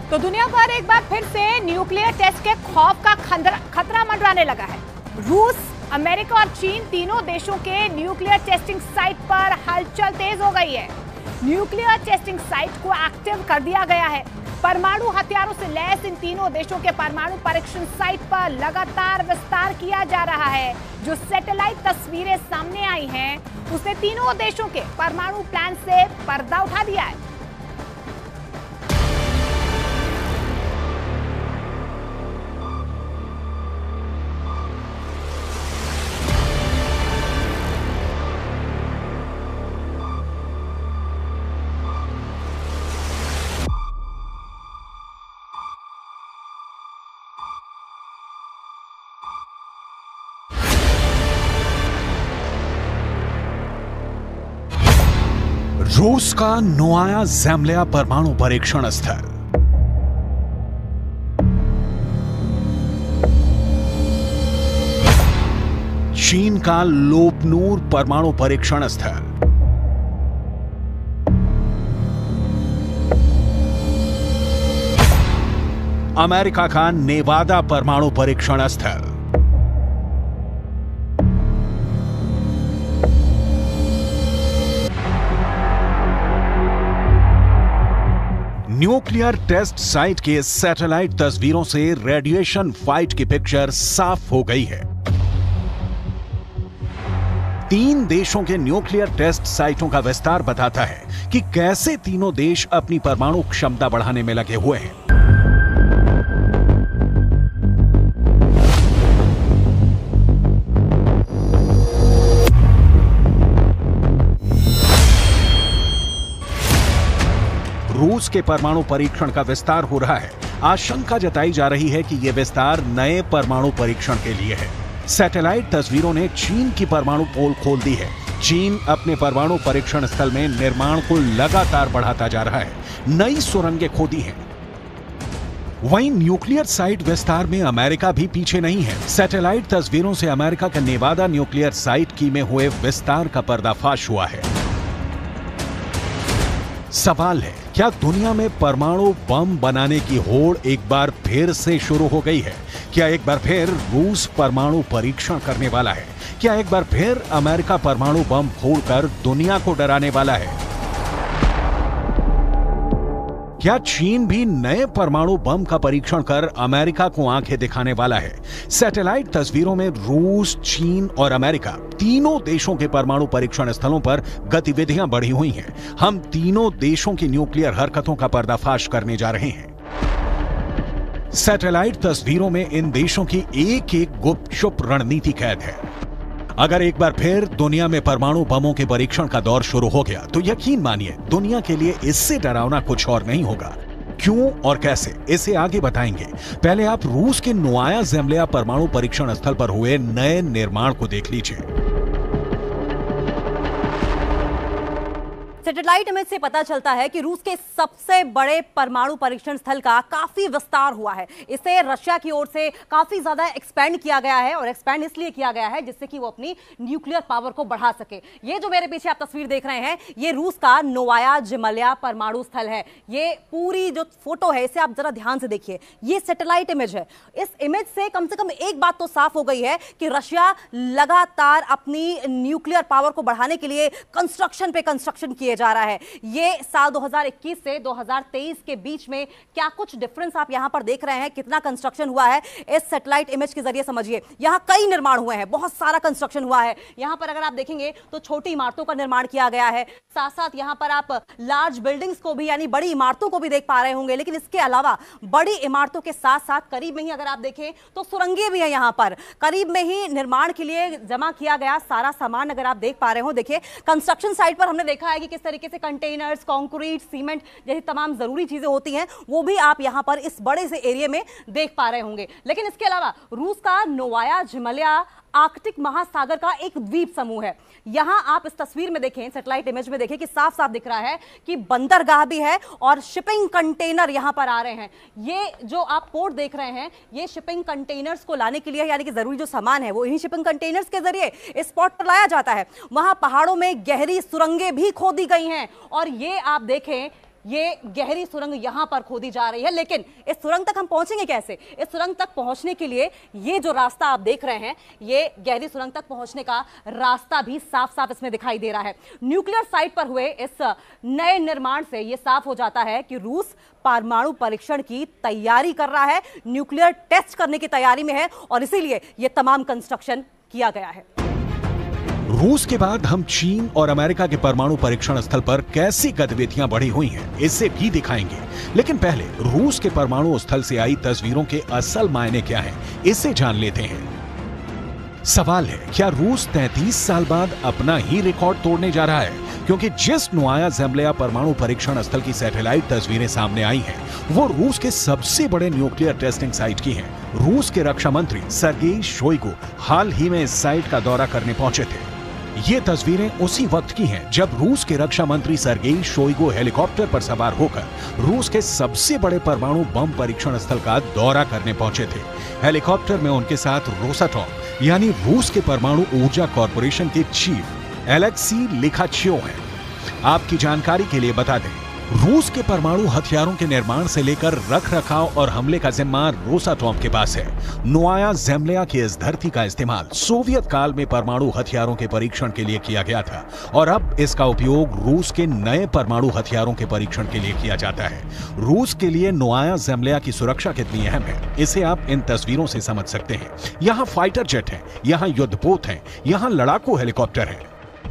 तो दुनिया पर एक बार फिर से न्यूक्लियर टेस्ट के खौफ का खतरा मंडराने लगा है। रूस, अमेरिका और चीन तीनों देशों के न्यूक्लियर टेस्टिंग साइट पर हलचल तेज हो गई है। न्यूक्लियर टेस्टिंग साइट को एक्टिव कर दिया गया है। परमाणु हथियारों से लैस इन तीनों देशों के परमाणु परीक्षण साइट पर लगातार विस्तार किया जा रहा है। जो सैटेलाइट तस्वीरें सामने आई हैं, उसने तीनों देशों के परमाणु प्लान से पर्दा उठा दिया है। रूस का नोवाया ज़ेम्ल्या परमाणु परीक्षण स्थल, चीन का लोपनूर परमाणु परीक्षण स्थल, अमेरिका का नेवादा परमाणु परीक्षण स्थल, न्यूक्लियर टेस्ट साइट के सैटेलाइट तस्वीरों से रेडिएशन फाइट की पिक्चर साफ हो गई है। तीन देशों के न्यूक्लियर टेस्ट साइटों का विस्तार बताता है कि कैसे तीनों देश अपनी परमाणु क्षमता बढ़ाने में लगे हुए हैं। रूस के परमाणु परीक्षण का विस्तार हो रहा है। आशंका जताई जा रही है कि यह विस्तार नए परमाणु परीक्षण के लिए है। सैटेलाइट तस्वीरों ने चीन की परमाणु पोल खोल दी है। चीन अपने परमाणु परीक्षण स्थल में निर्माण को लगातार बढ़ाता जा रहा है। नई सुरंगें खोदी हैं। वहीं न्यूक्लियर साइट विस्तार में अमेरिका भी पीछे नहीं है। सैटेलाइट तस्वीरों से अमेरिका के नेवादा न्यूक्लियर साइट की में हुए विस्तार का पर्दाफाश हुआ है। सवाल है, क्या दुनिया में परमाणु बम बनाने की होड़ एक बार फिर से शुरू हो गई है? क्या एक बार फिर रूस परमाणु परीक्षण करने वाला है? क्या एक बार फिर अमेरिका परमाणु बम फोड़कर दुनिया को डराने वाला है? क्या चीन भी नए परमाणु बम का परीक्षण कर अमेरिका को आंखें दिखाने वाला है? सैटेलाइट तस्वीरों में रूस, चीन और अमेरिका तीनों देशों के परमाणु परीक्षण स्थलों पर गतिविधियां बढ़ी हुई हैं। हम तीनों देशों की न्यूक्लियर हरकतों का पर्दाफाश करने जा रहे हैं। सैटेलाइट तस्वीरों में इन देशों की एक एक गुपचुप रणनीति कैद है। अगर एक बार फिर दुनिया में परमाणु बमों के परीक्षण का दौर शुरू हो गया तो यकीन मानिए दुनिया के लिए इससे डरावना कुछ और नहीं होगा। क्यों और कैसे, इसे आगे बताएंगे। पहले आप रूस के नोवाया ज़ेम्ल्या परमाणु परीक्षण स्थल पर हुए नए निर्माण को देख लीजिए। सैटेलाइट इमेज से पता चलता है कि रूस के सबसे बड़े परमाणु परीक्षण स्थल का काफी विस्तार हुआ है। इसे रशिया की ओर से काफी ज्यादा एक्सपेंड किया गया है और एक्सपेंड इसलिए किया गया है जिससे कि वो अपनी न्यूक्लियर पावर को बढ़ा सके। ये जो मेरे पीछे आप तस्वीर देख रहे हैं, ये रूस का नोवाया ज़ेम्ल्या परमाणु स्थल है। ये पूरी जो फोटो है इसे आप जरा ध्यान से देखिए। ये सैटेलाइट इमेज है। इस इमेज से कम एक बात तो साफ हो गई है कि रशिया लगातार अपनी न्यूक्लियर पावर को बढ़ाने के लिए कंस्ट्रक्शन पे कंस्ट्रक्शन किए जा रहा है। ये साल 2021 से 2023 के बीच में क्या कुछ डिफरेंस आप यहां पर देख रहे हैं, कितना कंस्ट्रक्शन हुआ है, इस सैटेलाइट इमेज के जरिए समझिए। यहां कई निर्माण हुए हैं, बहुत सारा कंस्ट्रक्शन हुआ है। यहां पर अगर आप देखेंगे तो छोटी इमारतों का निर्माण किया गया है। साथ साथ यहां पर आप लार्ज बिल्डिंग्स को भी, यानी बड़ी इमारतों को भी देख पा रहे होंगे। लेकिन इसके अलावा बड़ी इमारतों के साथ साथ करीब में ही अगर आप देखें तो सुरंगें भी है। यहां पर करीब में ही निर्माण के लिए जमा किया गया सारा सामान अगर आप देख पा रहे हो। देखिए, कंस्ट्रक्शन साइट पर हमने देखा है कि किस तरीके से कंटेनर्स, कंक्रीट, सीमेंट जैसी तमाम जरूरी चीजें होती हैं, वो भी आप यहां पर इस बड़े से एरिया में देख पा रहे होंगे। लेकिन इसके अलावा रूस का नोवाया ज़ेम्ल्या आर्कटिक महासागर का एक द्वीप समूह है। यहां आप इस तस्वीर में देखें, सैटेलाइट इमेज में देखें कि साफ साफ दिख रहा है कि बंदरगाह भी है और शिपिंग कंटेनर यहां पर आ रहे हैं। ये जो आप पोर्ट देख रहे हैं, ये शिपिंग कंटेनर्स को लाने के लिए, यानी कि जरूरी जो सामान है वो इन्हीं शिपिंग कंटेनर्स के जरिए इस पोर्ट पर लाया जाता है। वहां पहाड़ों में गहरी सुरंगें भी खोदी गई हैं और ये आप देखें ये गहरी सुरंग यहां पर खोदी जा रही है। लेकिन इस सुरंग तक हम पहुंचेंगे कैसे? इस सुरंग तक पहुंचने के लिए ये जो रास्ता आप देख रहे हैं, ये गहरी सुरंग तक पहुंचने का रास्ता भी साफ साफ इसमें दिखाई दे रहा है। न्यूक्लियर साइट पर हुए इस नए निर्माण से यह साफ हो जाता है कि रूस परमाणु परीक्षण की तैयारी कर रहा है, न्यूक्लियर टेस्ट करने की तैयारी में है, और इसीलिए यह तमाम कंस्ट्रक्शन किया गया है। रूस के बाद हम चीन और अमेरिका के परमाणु परीक्षण स्थल पर कैसी गतिविधियां बढ़ी हुई हैं, इससे भी दिखाएंगे। लेकिन पहले रूस के परमाणु स्थल से आई तस्वीरों के असल मायने क्या हैं, इसे जान लेते हैं। सवाल है, क्या रूस 33 साल बाद अपना ही रिकॉर्ड तोड़ने जा रहा है? क्योंकि जिस नोवाया ज़ेम्लिया परमाणु परीक्षण स्थल की सैटेलाइट तस्वीरें सामने आई हैं, वो रूस के सबसे बड़े न्यूक्लियर टेस्टिंग साइट की हैं। रूस के रक्षा मंत्री सर्गेई शोइगु हाल ही में इस साइट का दौरा करने पहुंचे थे। ये तस्वीरें उसी वक्त की हैं जब रूस के रक्षा मंत्री सर्गेई शोइगु हेलीकॉप्टर पर सवार होकर रूस के सबसे बड़े परमाणु बम परीक्षण स्थल का दौरा करने पहुंचे थे। हेलीकॉप्टर में उनके साथ रोसाटॉम यानी रूस के परमाणु ऊर्जा कॉर्पोरेशन के चीफ एलेक्सी लिखाचियोव हैं। आपकी जानकारी के लिए बता दें, रूस के परमाणु हथियारों के निर्माण से लेकर रखरखाव और हमले का जिम्मा रोसाटॉम के पास है। नोवाया ज़ेम्लिया की इस धरती का इस्तेमाल सोवियत काल में परमाणु हथियारों के परीक्षण के लिए किया गया था और अब इसका उपयोग रूस के नए परमाणु हथियारों के परीक्षण के लिए किया जाता है। रूस के लिए नोवाया ज़ेम्लिया की सुरक्षा कितनी अहम है, इसे आप इन तस्वीरों से समझ सकते हैं। यहाँ फाइटर जेट हैं, यहाँ युद्धपोत हैं, यहाँ लड़ाकू हेलीकॉप्टर हैं।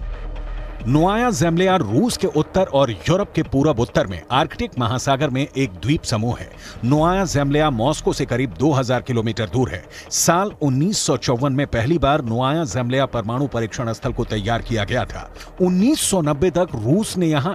नोवाया ज़ेम्लिया रूस के उत्तर और यूरोप के पूरब उत्तर में आर्कटिक महासागर में एक द्वीप समूह है। नोवाया ज़ेम्लिया मॉस्को से करीब 2000 किलोमीटर दूर है। साल 1954 में पहली बार नोवाया ज़ेम्लिया परमाणु परीक्षण स्थल को तैयार किया गया था। 1990 तक रूस ने यहां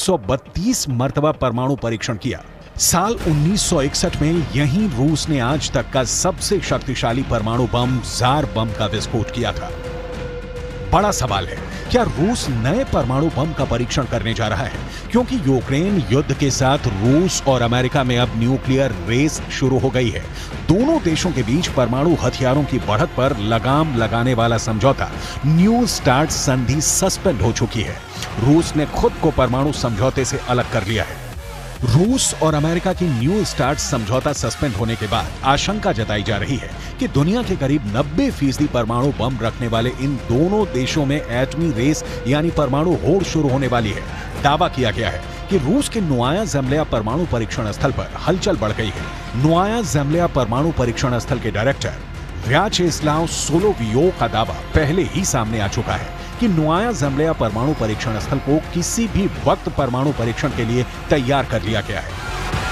132 मर्तबा परमाणु परीक्षण किया। साल 1961 में यहीं रूस ने आज तक का सबसे शक्तिशाली परमाणु बम ज़ार बम का विस्फोट किया था। बड़ा सवाल है, क्या रूस नए परमाणु बम का परीक्षण करने जा रहा है? क्योंकि यूक्रेन युद्ध के साथ रूस और अमेरिका में अब न्यूक्लियर रेस शुरू हो गई है। दोनों देशों के बीच परमाणु हथियारों की बढ़त पर लगाम लगाने वाला समझौता न्यू स्टार्ट संधि सस्पेंड हो चुकी है। रूस ने खुद को परमाणु समझौते से अलग कर लिया है। रूस और अमेरिका की न्यू स्टार्ट समझौता सस्पेंड होने के बाद आशंका जताई जा रही है कि दुनिया के करीब 90% परमाणु बम रखने वाले इन दोनों देशों में एटमी रेस यानी परमाणु होड़ शुरू होने वाली है। दावा किया गया है कि रूस के नोवाया ज़ेम्लिया परमाणु परीक्षण स्थल पर हलचल बढ़ गई है। नोवाया ज़ेम्लिया परमाणु परीक्षण स्थल के डायरेक्टर व्याचेस्लाव सोलोवियोव का दावा पहले ही सामने आ चुका है कि नोवाया ज़ेम्लिया परमाणु परीक्षण स्थल को किसी भी वक्त परमाणु परीक्षण के लिए तैयार कर लिया गया है।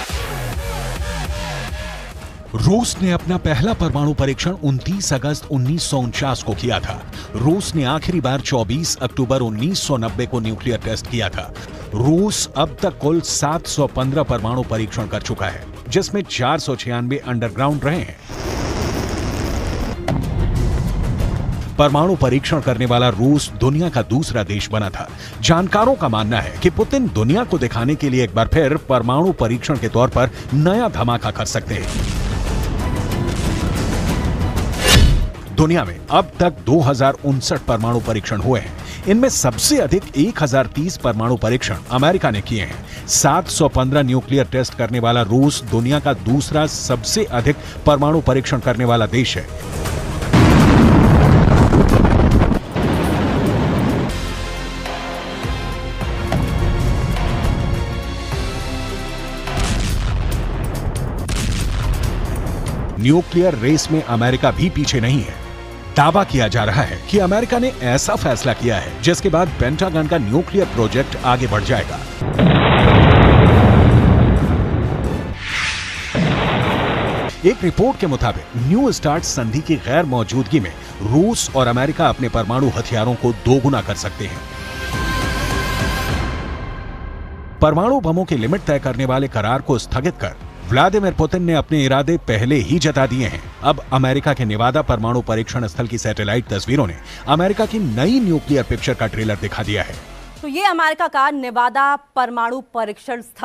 रूस ने अपना पहला परमाणु परीक्षण 29 अगस्त 1949 को किया था। रूस ने आखिरी बार 24 अक्टूबर 1990 को न्यूक्लियर टेस्ट किया था। रूस अब तक कुल 715 परमाणु परीक्षण कर चुका है, जिसमें 496 अंडरग्राउंड रहे हैं। परमाणु परीक्षण करने वाला रूस दुनिया का दूसरा देश बना था। जानकारों का मानना है कि पुतिन दुनिया को दिखाने के लिए एक बार फिर परमाणु परीक्षण के तौर पर नया धमाका कर सकते हैं। दुनिया में अब तक 2059 परमाणु परीक्षण हुए हैं। इनमें सबसे अधिक 1030 परमाणु परीक्षण अमेरिका ने किए हैं। 715 न्यूक्लियर टेस्ट करने वाला रूस दुनिया का दूसरा सबसे अधिक परमाणु परीक्षण करने वाला देश है। न्यूक्लियर रेस में अमेरिका भी पीछे नहीं है। दावा किया जा रहा है कि अमेरिका ने ऐसा फैसला किया है जिसके बाद पेंटागन का न्यूक्लियर प्रोजेक्ट आगे बढ़ जाएगा। एक रिपोर्ट के मुताबिक न्यू स्टार्ट संधि की गैर मौजूदगी में रूस और अमेरिका अपने परमाणु हथियारों को दोगुना कर सकते हैं। परमाणु बमों की लिमिट तय करने वाले करार को स्थगित कर व्लादिमीर पुतिन ने अपने इरादे पहले ही जता दिए हैं। अब अमेरिका के नेवादा परमाणु परीक्षण स्थल की सैटेलाइट तस्वीरों ने अमेरिका की नई न्यूक्लियर पिक्चर का ट्रेलर दिखा दिया है। तो ये अमेरिका का नेवादा परमाणु परीक्षण स्थल है।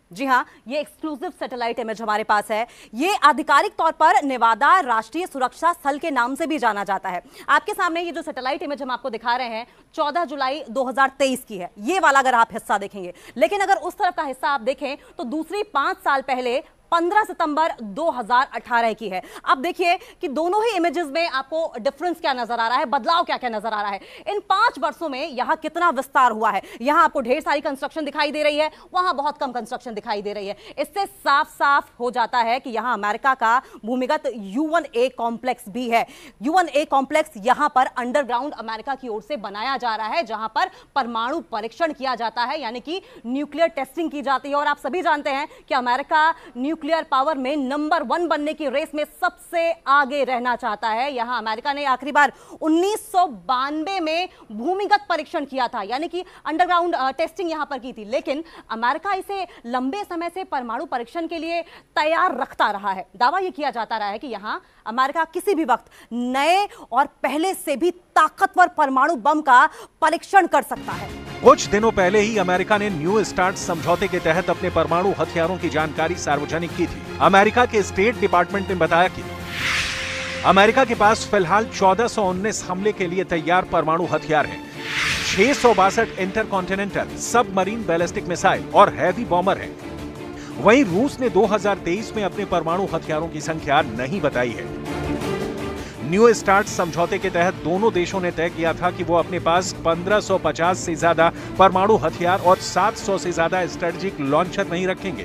जी हां, ये एक्सक्लूसिव सैटेलाइट इमेज हमारे पास है। ये आधिकारिक तौर पर नेवादा राष्ट्रीय सुरक्षा स्थल के नाम से भी जाना जाता है। आपके सामने ये जो सैटेलाइट इमेज हम आपको दिखा रहे हैं 14 जुलाई 2023 की है। ये वाला अगर आप हिस्सा देखेंगे, लेकिन अगर उस तरफ का हिस्सा आप देखें तो दूसरी 5 साल पहले 15 सितंबर 2018 की है। अब देखिए कि दोनों ही इमेजेस में आपको डिफरेंस क्या नजर आ रहा है, बदलाव क्या क्या नजर आ रहा है। इन 5 वर्षों में यहां कितना विस्तार हुआ है। यहां आपको ढेर सारी कंस्ट्रक्शन दिखाई दे रही है, वहां बहुत कम कंस्ट्रक्शन दिखाई दे रही है। इससे साफ साफ हो जाता है कि यहां अमेरिका का भूमिगत U1A कॉम्प्लेक्स भी है। U1A कॉम्प्लेक्स यहां पर अंडरग्राउंड अमेरिका की ओर से बनाया जा रहा है, जहां पर परमाणु परीक्षण किया जाता है, यानी कि न्यूक्लियर टेस्टिंग की जाती है। और आप सभी जानते हैं कि अमेरिका न्यूक्लियर पावर में नंबर 1 बनने की रेस में सबसे आगे रहना चाहता है। यहां अमेरिका ने आखिरी बार 1992 में भूमिगत परीक्षण किया था, यानी कि अंडरग्राउंड टेस्टिंग यहां पर की थी। लेकिन अमेरिका इसे लंबे समय से परमाणु परीक्षण के लिए तैयार रखता रहा है। दावा यह किया जाता रहा है कि यहां अमेरिका किसी भी वक्त नए और पहले से भी ताकतवर परमाणु बम का परीक्षण कर सकता है। कुछ दिनों पहले ही अमेरिका ने न्यू स्टार्ट समझौते के तहत अपने परमाणु हथियारों की जानकारी सार्वजनिक की थी। अमेरिका के स्टेट डिपार्टमेंट ने बताया कि अमेरिका के पास फिलहाल 1419 हमले के लिए तैयार परमाणु हथियार हैं। 662 इंटरकॉन्टिनेंटल सबमरीन बैलिस्टिक मिसाइल और हैवी बॉम्बर हैं। वहीं रूस ने 2023 में अपने परमाणु हथियारों की संख्या नहीं बताई है। न्यू स्टार्ट समझौते के तहत दोनों देशों ने तय किया था कि वो अपने पास 1550 से ज्यादा परमाणु हथियार और 700 से ज्यादा स्ट्रेटेजिक लॉन्चर नहीं रखेंगे।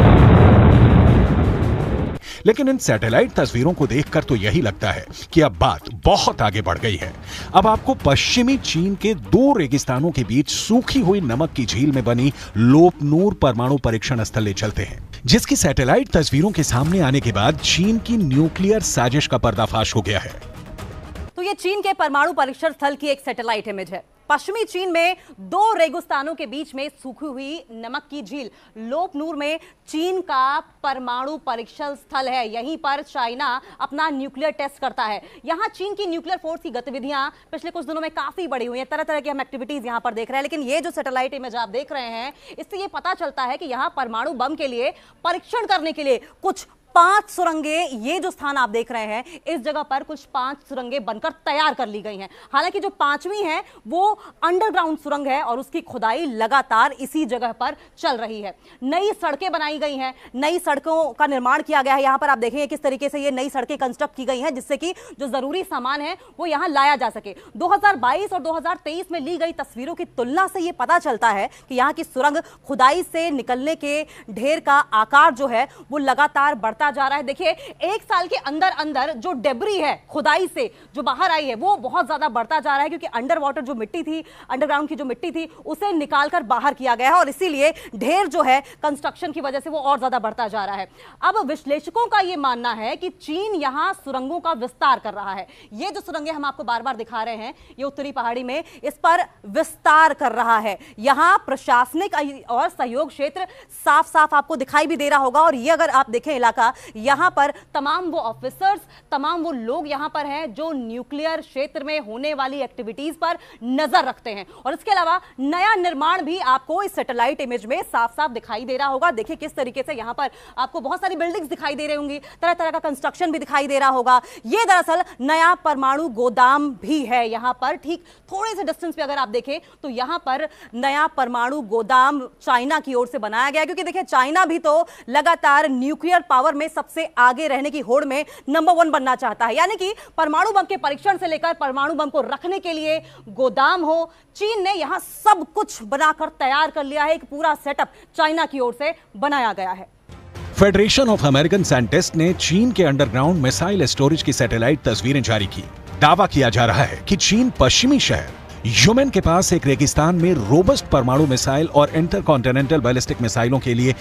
लेकिन इन सैटेलाइट तस्वीरों को देखकर तो यही लगता है कि अब बात बहुत आगे बढ़ गई है। अब आपको पश्चिमी चीन के 2 रेगिस्तानों के बीच सूखी हुई नमक की झील में बनी लोपनूर परमाणु परीक्षण स्थल ले चलते हैं, जिसकी सैटेलाइट तस्वीरों के सामने आने के बाद चीन की न्यूक्लियर साजिश का पर्दाफाश हो गया है। तो ये चीन के परमाणु परीक्षण स्थल की एक सैटेलाइट इमेज है। पश्चिमी चीन में 2 रेगिस्तानों के बीच में सूखी हुई नमक की झील लोपनूर में चीन का परमाणु परीक्षण स्थल है। यहीं पर चाइना अपना न्यूक्लियर टेस्ट करता है। यहां चीन की न्यूक्लियर फोर्स की गतिविधियां पिछले कुछ दिनों में काफी बढ़ी हुई हैं। तरह तरह की हम एक्टिविटीज यहां पर देख रहे हैं। लेकिन ये जो सैटेलाइट इमेज आप देख रहे हैं, इससे ये पता चलता है कि यहां परमाणु बम के लिए परीक्षण करने के लिए कुछ 5 सुरंगें, ये जो स्थान आप देख रहे हैं, इस जगह पर कुछ 5 सुरंगें बनकर तैयार कर ली गई हैं। हालांकि जो 5वीं है वो अंडरग्राउंड सुरंग है और उसकी खुदाई लगातार इसी जगह पर चल रही है। नई सड़कें बनाई गई हैं, नई सड़कों का निर्माण किया गया है। यहां पर आप देखेंगे किस तरीके से ये नई सड़कें कंस्ट्रक्ट की गई हैं, जिससे कि जो जरूरी सामान है वो यहां लाया जा सके। 2022 और 2023 में ली गई तस्वीरों की तुलना से ये पता चलता है कि यहां की सुरंग खुदाई से निकलने के ढेर का आकार जो है वो लगातार बढ़ता जा रहा है। देखिए, 1 साल के अंदर अंदर जो डेब्री है खुदाई से जो बाहर आई है वो बहुत ज्यादा बढ़ता जा रहा है, क्योंकि अंडर वाटर जो मिट्टी थी, अंडरग्राउंड की जो मिट्टी थी, उसे निकालकर बाहर किया गया है और इसीलिए ढेर जो है कंस्ट्रक्शन की वजह से वो और ज्यादा बढ़ता जा रहा है। अब विश्लेषकों का यह मानना है कि चीन यहां सुरंगों का विस्तार कर रहा है। ये जो सुरंगें हम आपको बार बार दिखा रहे हैं, ये उत्तरी पहाड़ी में इस पर विस्तार कर रहा है। यहां प्रशासनिक और सहयोग क्षेत्र साफ साफ आपको दिखाई भी दे रहा होगा। और ये अगर आप देखें इलाका, यहां पर तमाम वो ऑफिसर्स, तमाम वो लोग यहां पर हैं जो न्यूक्लियर क्षेत्र में होने वाली एक्टिविटीज पर नजर रखते हैं। और इसके अलावा नया निर्माण भी आपको इस सैटेलाइट इमेज में साफ साफ दिखाई दे रहा होगा। देखिए किस तरीके से यहां पर आपको बहुत सारी बिल्डिंग्स दिखाई दे रही होंगी, तरह तरह का कंस्ट्रक्शन भी दिखाई दे रहा होगा। यह दरअसल नया परमाणु गोदाम भी है। यहां पर ठीक थोड़े से डिस्टेंस पे अगर आप देखें तो यहां पर नया परमाणु गोदाम चाइना की ओर से बनाया गया है, क्योंकि देखिए चाइना भी तो लगातार न्यूक्लियर पावर में सबसे आगे रहने की होड़ में नंबर 1 बनना चाहता है। यानी कि परमाणु बम के परीक्षण से लेकर परमाणु बम को रखने के लिए गोदाम हो, चीन ने यहां सब कुछ बनाकर तैयार कर लिया है। एक पूरा सेटअप चाइना की ओर से बनाया गया है। फेडरेशन ऑफ अमेरिकन साइंटिस्ट ने चीन के अंडरग्राउंड मिसाइल स्टोरेज की सैटेलाइट तस्वीरें जारी की। दावा किया जा रहा है कि चीन पश्चिमी शहर यमन के पास एक रेगिस्तान में रोबस्ट परमाणु मिसाइल और इंटरकॉन्टिनेंटल बैलिस्टिक मिसाइलों के लिए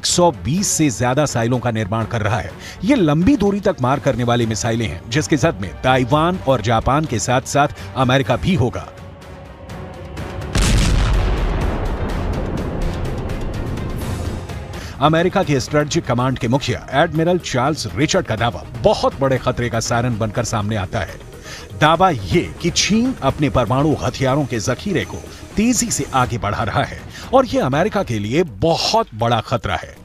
120 से ज्यादा साइलों का निर्माण कर रहा है। ये लंबी दूरी तक मार करने वाली मिसाइलें हैं, जिसके जद में ताइवान और जापान के साथ साथ अमेरिका भी होगा। अमेरिका के स्ट्रेटेजिक कमांड के मुखिया एडमिरल चार्ल्स रिचर्ड का दावा बहुत बड़े खतरे का सारन बनकर सामने आता है। दावा ये कि चीन अपने परमाणु हथियारों के जखीरे को तेजी से आगे बढ़ा रहा है और यह अमेरिका के लिए बहुत बड़ा खतरा है।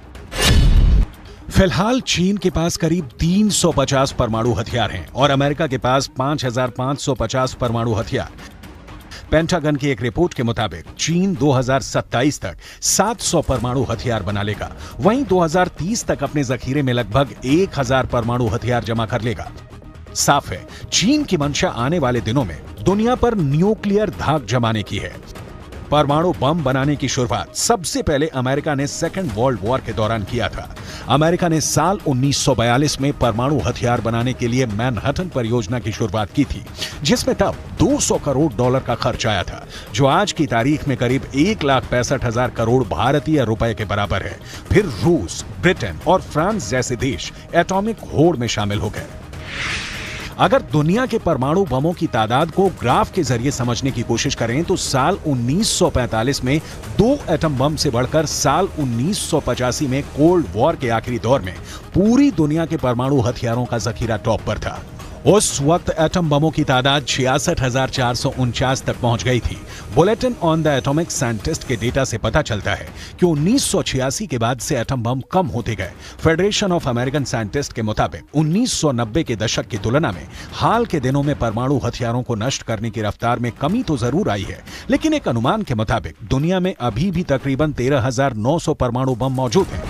फिलहाल चीन के पास करीब 350 परमाणु हथियार हैं और अमेरिका के पास 5550 परमाणु हथियार। पेंटागन की एक रिपोर्ट के मुताबिक चीन 2027 तक 700 परमाणु हथियार बना लेगा, वहीं 2030 तक अपने जखीरे में लगभग 1000 परमाणु हथियार जमा कर लेगा। साफ है, चीन की मंशा आने वाले दिनों में दुनिया पर न्यूक्लियर धाक जमाने की है। परमाणु बम बनाने की शुरुआत सबसे पहले अमेरिका ने सेकेंड वर्ल्ड वॉर के दौरान किया था। अमेरिका ने साल 1942 में परमाणु हथियार बनाने के लिए मैनहट्टन परियोजना की शुरुआत की थी, जिसमें तब $200 करोड़ का खर्च आया था, जो आज की तारीख में करीब 1,65,000 करोड़ भारतीय रुपए के बराबर है। फिर रूस, ब्रिटेन और फ्रांस जैसे देश एटॉमिक होड़ में शामिल हो गए। अगर दुनिया के परमाणु बमों की तादाद को ग्राफ के जरिए समझने की कोशिश करें तो साल 1945 में 2 एटम बम से बढ़कर साल 1985 में कोल्ड वॉर के आखिरी दौर में पूरी दुनिया के परमाणु हथियारों का जखीरा टॉप पर था। उस वक्त एटम बमों की तादाद 66,449 तक पहुंच गई थी। Bulletin on the atomic scientist के डेटा से पता चलता है कि 1986 के बाद से एटम बम कम होते गए। फेडरेशन ऑफ अमेरिकन साइंटिस्ट के मुताबिक 1990 के दशक की तुलना में हाल के दिनों में परमाणु हथियारों को नष्ट करने की रफ्तार में कमी तो जरूर आई है, लेकिन एक अनुमान के मुताबिक दुनिया में अभी भी तकरीबन 13,900 परमाणु बम मौजूद हैं।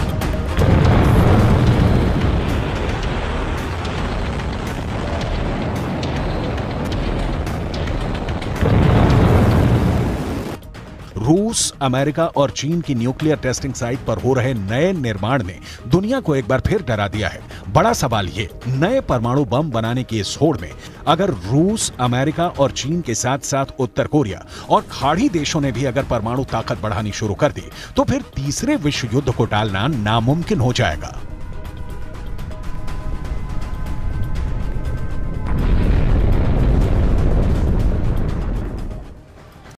रूस, अमेरिका और चीन की न्यूक्लियर टेस्टिंग साइट पर हो रहे नए निर्माण ने दुनिया को एक बार फिर डरा दिया है। बड़ा सवाल ये, नए परमाणु बम बनाने की इस होड़ में अगर रूस, अमेरिका और चीन के साथ साथ उत्तर कोरिया और खाड़ी देशों ने भी अगर परमाणु ताकत बढ़ानी शुरू कर दी तो फिर तीसरे विश्व युद्ध को टालना नामुमकिन हो जाएगा।